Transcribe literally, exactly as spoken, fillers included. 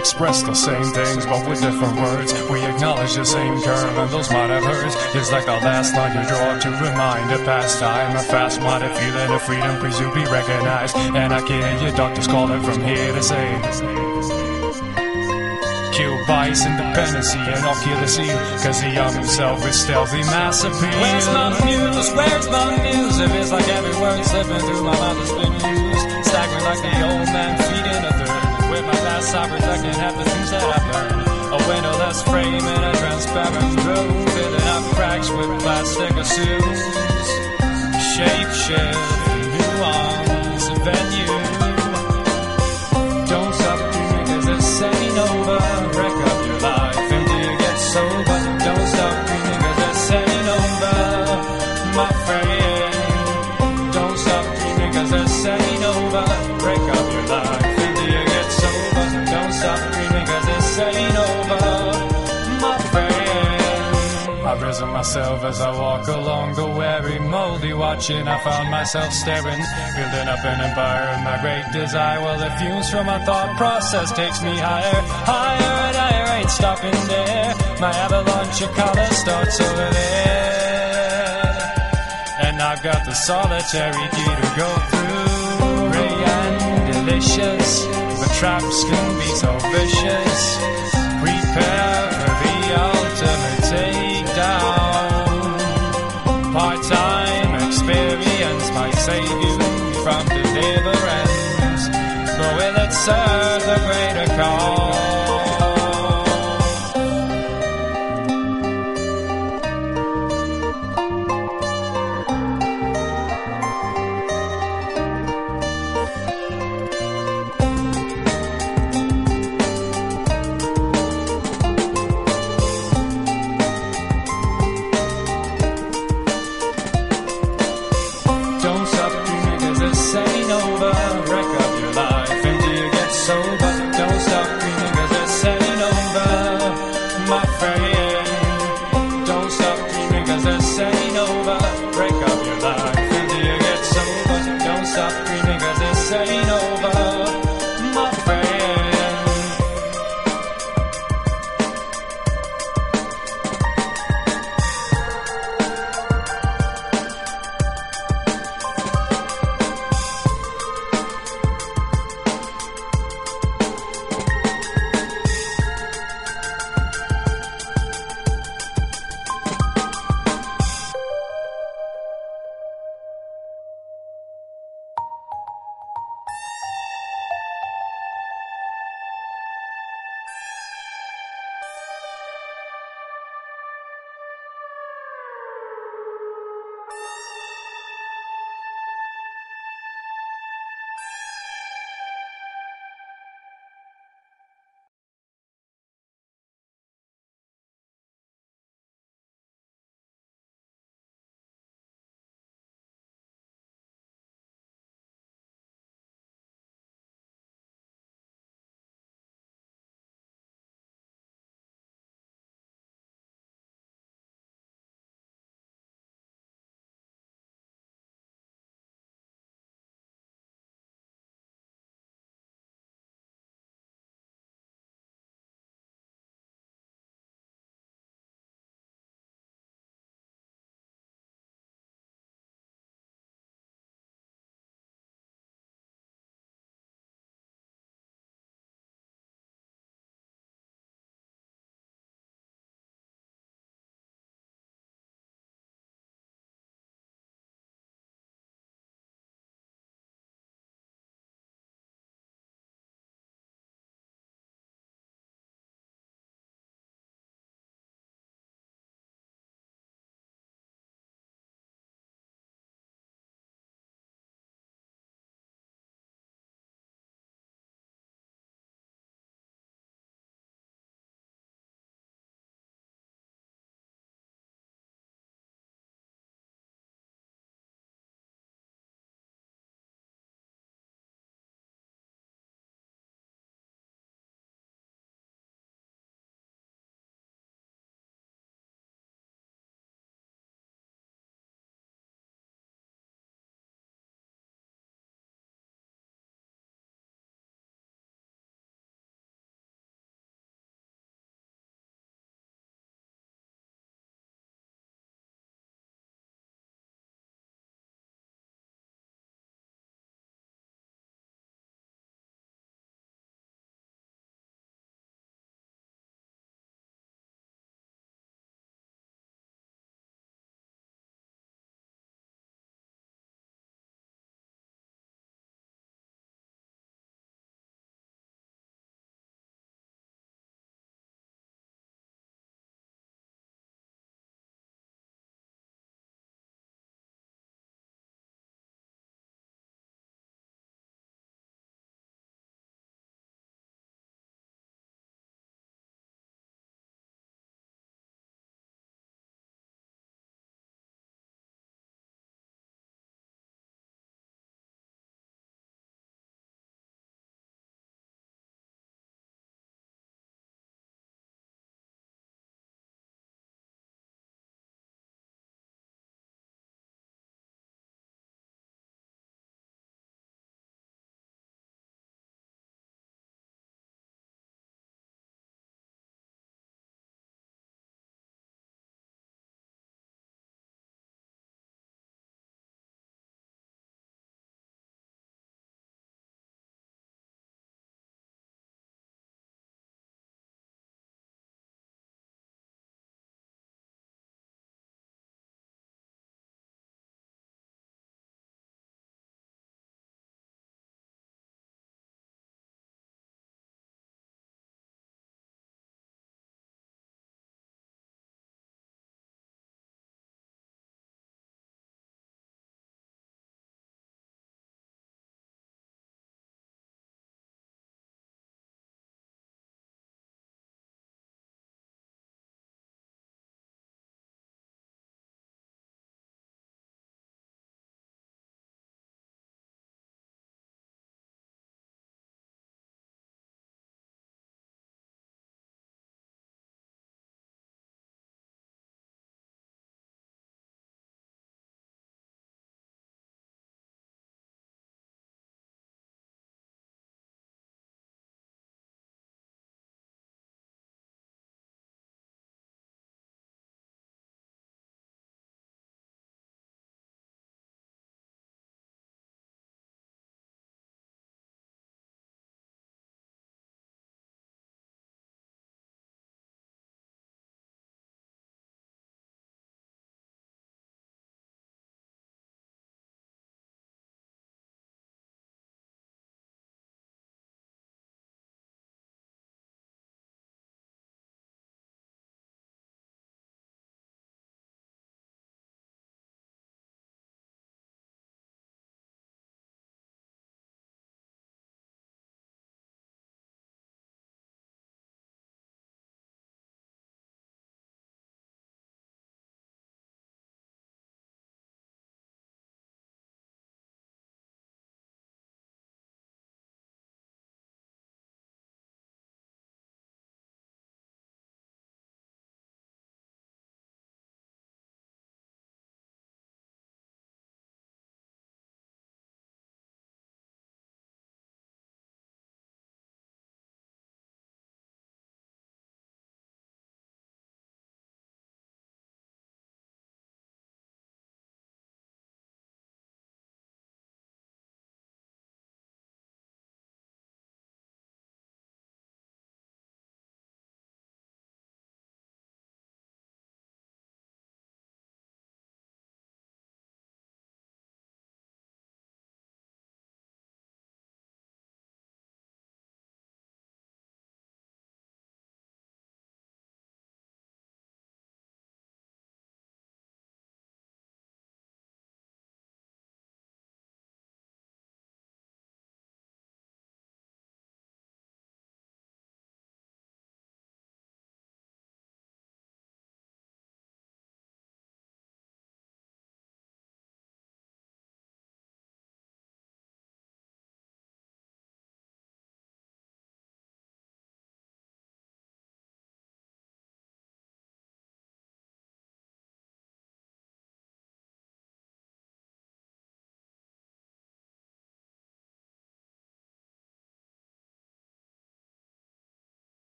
express the same things, but with different words. We acknowledge the same curve, and those might have hurt. It's like the last line you draw to remind a past time. A fast-minded feeling of freedom, please you be recognized. And I can hear your doctors calling from here to say, kill vice, independency, and I'll kill the seal, cause he armed himself with stealthy mass appeal. Where's my muse? Where's my muse? It feels like every word slipping through my mouth has been used. Staggering like the old man feeding a third. With my glass I protecting half the things that I've learned. A windowless frame in a transparent room, filling up cracks with plastic assumes. Shape shift, nuance, venue. Don't stop dreaming cause this ain't over. Wreck up your life until you get sober. Don't stop dreaming cause this ain't over, my friend. Don't stop dreaming cause this ain't over. Break up your life until you get sober. Don't stop dreaming cause this ain't over, my friend. I've risen myself as I walk along the weary, moldy watching. I found myself staring, building up an empire of my great desire. Well, the fumes from my thought process takes me higher, higher and higher. Ain't stopping there. My avalanche of color starts over there, and I've got the solitary key to go through. Ray and delicious, but traps can be so vicious. Prepare for the ultimate takedown. Part-time experience might save you from deliverance, but will it serve the greater cause? Don't